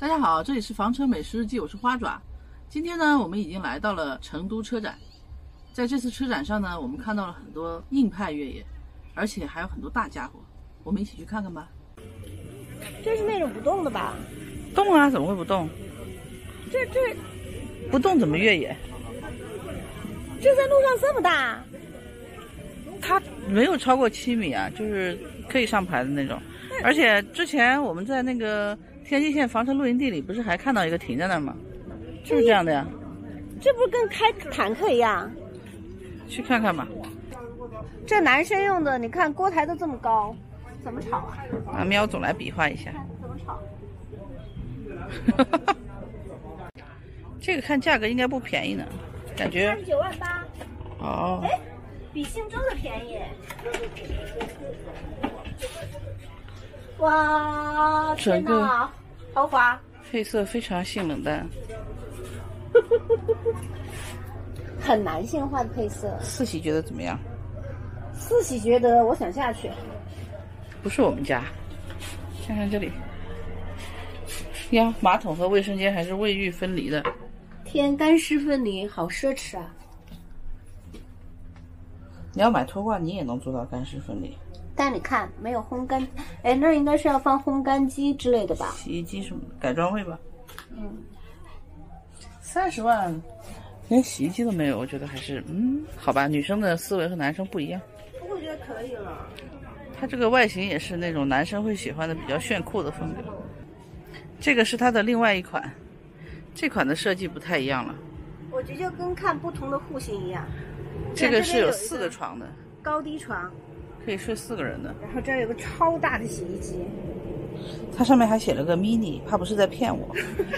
大家好，这里是房车美食日记，我是花爪。今天呢，我们已经来到了成都车展。在这次车展上呢，我们看到了很多硬派越野，而且还有很多大家伙。我们一起去看看吧。 这是那种不动的吧？ 动啊，怎么会不动？ 这不动怎么越野？ 这在路上这么大？ 它没有超过7米啊，就是可以上牌的那种。而且之前我们在那个天际线房车露营地里，不是还看到一个停在那儿吗？就是这样的呀。 这不是跟开坦克一样？ 去看看吧。 这男生用的，你看锅台都这么高，怎么炒啊？ 啊，喵总来比划一下。 怎么炒？ 这个看价格应该不便宜呢，感觉。 39万8。 哦。 哎，比信州的便宜。哇，天哪，豪华！ 配色非常性冷淡， 很男性化的配色。 四喜觉得怎么样？ 四喜觉得我想下去。 不是我们家，看看这里。呀，马桶和卫生间还是卫浴分离的。 天，干湿分离，好奢侈啊！ 你要买拖挂，你也能做到干湿分离。 但你看，没有烘干，哎，那应该是要放烘干机之类的吧？ 洗衣机什么的，改装位吧。 嗯 ，30万，连洗衣机都没有，我觉得还是好吧。女生的思维和男生不一样。 我觉得可以了。 它这个外形也是那种男生会喜欢的比较炫酷的风格。这个是它的另外一款，这款的设计不太一样了。 我觉得就跟看不同的户型一样。 这个是有4个床的， 高低床。 可以睡4个人的， 然后这儿有个超大的洗衣机， 它上面还写了个 mini， 怕不是在骗我。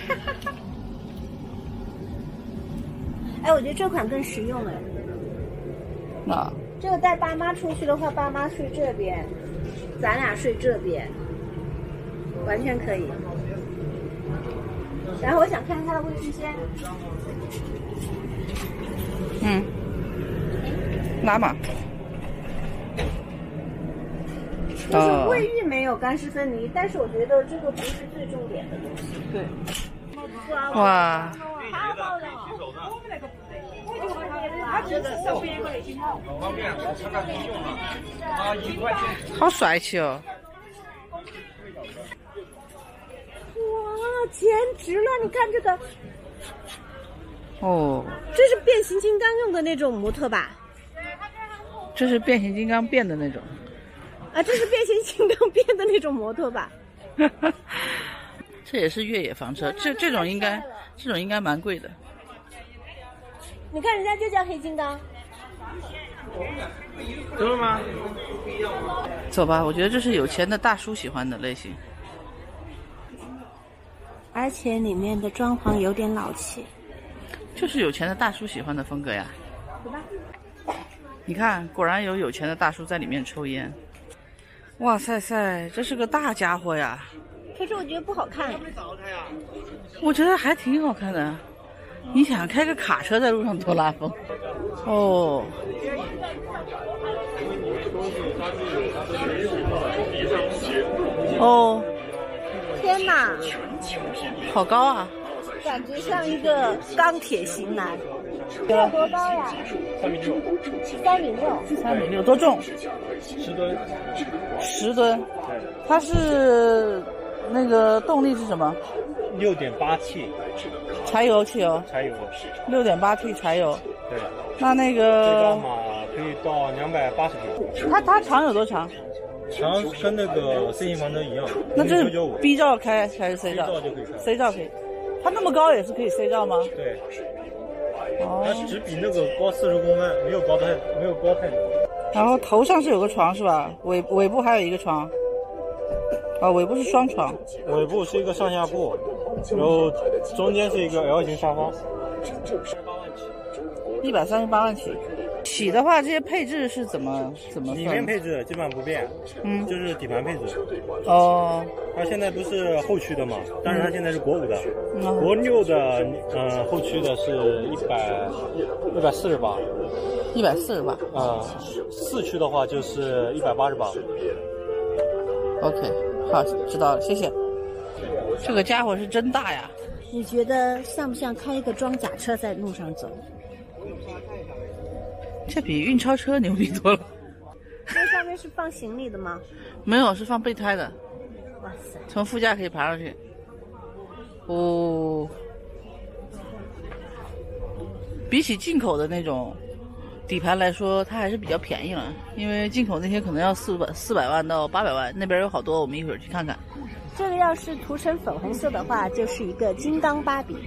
哎，我觉得这款更实用哎。 啊， 这个带爸妈出去的话，爸妈睡这边，咱俩睡这边，完全可以。然后我想看看它的卫生间。 拉嘛。 就是卫浴没有干湿分离，但是我觉得这个不是最重点的东西。 对。哇。好帅气哦！ 哇，简直了！你看这个。 哦。 这是变形金刚用的那种模特吧？ 这是变形金刚变的那种。 啊，这是变形金刚变的那种摩托吧？ 这也是越野房车，这种应该蛮贵的。 你看人家就叫黑金刚。 真的吗？ 走吧，我觉得这是有钱的大叔喜欢的类型。 而且里面的装潢有点老气。 就是有钱的大叔喜欢的风格呀。 走吧。 你看，果然有钱的大叔在里面抽烟。哇塞塞，这是个大家伙呀！ 可是我觉得不好看。 我觉得还挺好看的。你想开个卡车在路上多拉风哦！哦， 天哪， 好高啊！ 感觉像一个钢铁型男。这有多高呀 ？3.6，多重 ？10吨。 10吨。它是那个动力是什么 ？6.8T。 柴油、汽油？ 柴油。 6.8T 柴油。 对。 那个。 最高码可以到280匹。 它长有多长？ 长跟那个 C 型房车一样。 那这是 B 罩开还是 C 罩 ？C 罩就可以开。 C 罩可以。它那么高也是可以 C 罩吗？ 对。 哦。 它只比那个高40公分，没有高太多。 然后头上是有个床是吧？尾部还有一个床。哦，尾部是双床。 尾部是一个上下铺，然后中间是一个 L 型沙发。 138万起。起的话，这些配置是怎么里面配置基本上不变，就是底盘配置。 哦。 它现在不是后驱的嘛，但是它现在是国5的，国6的后驱的是148。 148。 4驱的话就是188。 OK， 好，知道了，谢谢。 这个家伙是真大呀！ 你觉得像不像开一个装甲车在路上走？ 这比运钞车牛逼多了。 这上面是放行李的吗？ 没有，是放备胎的。 哇塞！ 从副驾可以爬上去。哦，比起进口的那种底盘来说，它还是比较便宜了。因为进口那些可能要400万到800万，那边有好多，我们一会儿去看看。 这个要是涂成粉红色的话，就是一个金刚芭比。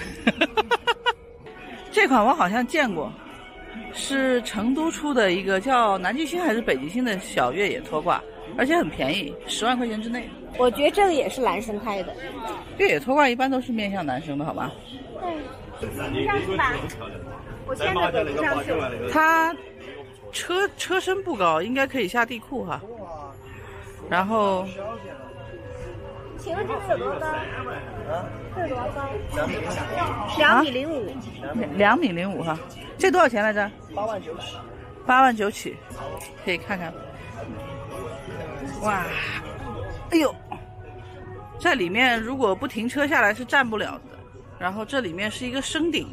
这款我好像见过，是成都出的一个叫南极星还是北极星的小越野拖挂，而且很便宜，10万块钱之内。 我觉得这个也是男生开的。 越野拖挂一般都是面向男生的，好吧？ 对，上去吧。我现在走不上去了。 它车身不高，应该可以下地库哈。然后， 请问这个有多高？这有多高 ？2.05米哈。这多少钱来着？8.9起，可以看看。哇，哎呦，在里面如果不停车下来是站不了的。然后这里面是一个升顶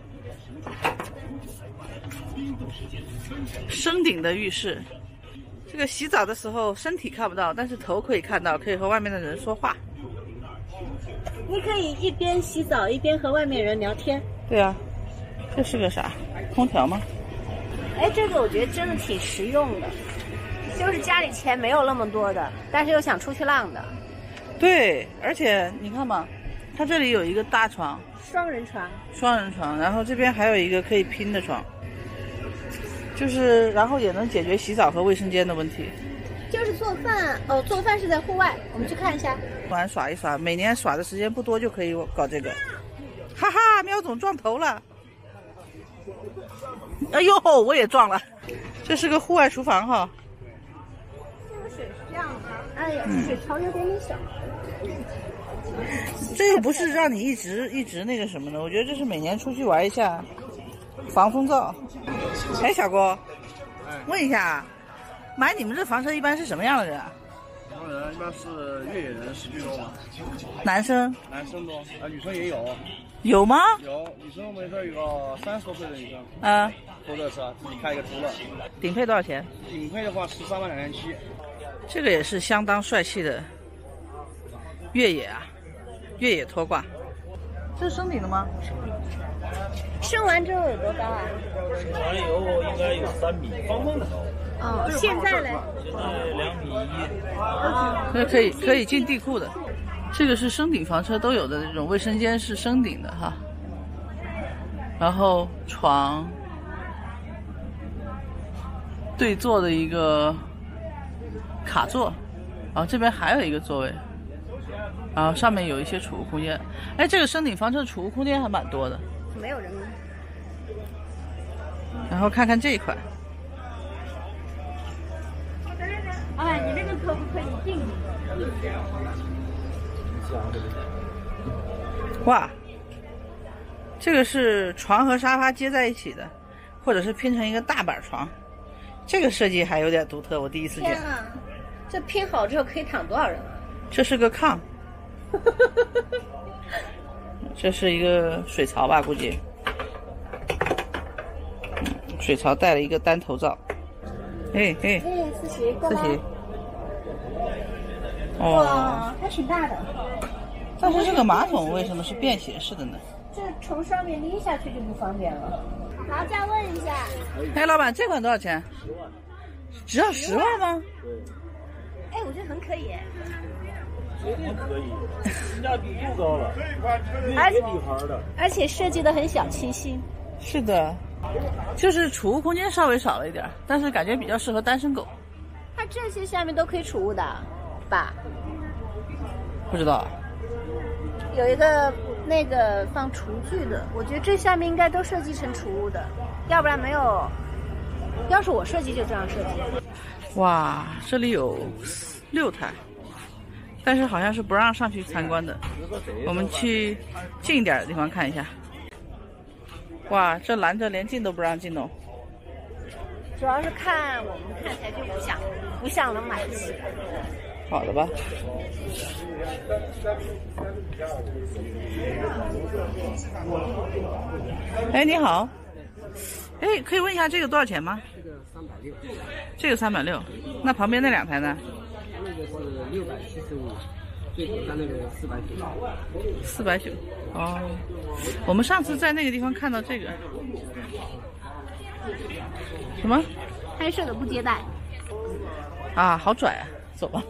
的浴室。这个洗澡的时候身体看不到，但是头可以看到，可以和外面的人说话。 你可以一边洗澡一边和外面人聊天。 对啊，这是个啥？空调吗？ 哎，这个我觉得真的挺实用的，就是家里钱没有那么多的，但是又想出去浪的。 对，而且你看嘛，它这里有一个大床， 双人床， 然后这边还有一个可以拼的床，然后也能解决洗澡和卫生间的问题。 就是做饭哦，做饭是在户外，我们去看一下。 玩耍一耍，每年耍的时间不多就可以搞这个。哈哈，喵总撞头了。哎呦，我也撞了。这是个户外厨房哈。 这个水是这样的，哎呀，水槽有点小。 这又不是让你一直那个什么的，我觉得这是每年出去玩一下，防风噪。哎，小郭，问一下，买你们这房车一般是什么样的人啊？ 什么人？一般是越野人10居多嘛。 男生多，女生也有。 有吗？ 有，女生我们这有个30多岁的女生。坐这车自己开一个途乐。 顶配多少钱？ 顶配的话13万2千7。 这个也是相当帅气的越野拖挂。这是升顶的吗？ 升完之后有多高啊？ 升完以后应该有3米，方的高。 哦，现在呢？ 现在2.1米。 那可以进地库的。这个是升顶房车都有的这种卫生间是升顶的哈。然后床，对坐的一个卡座，然后这边还有一个座位。然后上面有一些储物空间，哎，这个升顶房车储物空间还蛮多的。 没有人。 然后看看这一款。 哎，你这个可不可以进？ 哇，这个是床和沙发接在一起的，或者是拼成一个大板床，这个设计还有点独特，我第一次见。 天啊，这拼好之后可以躺多少人啊？ 这是个炕。这是一个水槽吧，估计。水槽带了一个单头灶。哎， 四喜， 四喜。 哇，还挺大的。 但是这个马桶为什么是便携式的呢？ 这从上面拎下去就不方便了。好，再问一下。 哎，老板，这款多少钱？10万。只要10万吗？ 对。 哎，我觉得很可以。 绝对可以，性价比又高了，越野底盘的， 而且设计的很小清新。 是的，就是储物空间稍微少了一点，但是感觉比较适合单身狗。 它这些下面都可以储物的吧？ 不知道。 有一个那个放厨具的，我觉得这下面应该都设计成储物的，要不然没有。要是我设计就这样设计。 哇，这里有6台。但是好像是不让上去参观的，我们去近一点的地方看一下。哇，这拦着连进都不让进哦。 主要是看我们看起来就不像能买得起。 好的吧。哎，你好。哎，可以问一下这个多少钱吗？这个360。这个360。那旁边那2台呢？ 那个是675，最顶上那个490。 490。哦，我们上次在那个地方看到这个。什么？ 拍摄的不接待。 啊，好拽啊！走吧。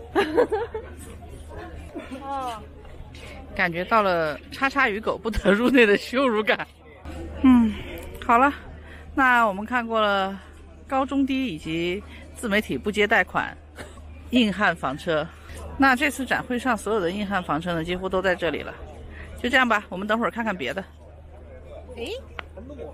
哦。 感觉到了叉叉与狗不得入内的羞辱感。好了，那我们看过了高中低以及自媒体不接贷款硬汉房车。那这次展会上所有的硬汉房车呢，几乎都在这里了。就这样吧，我们等会儿看看别的。 诶。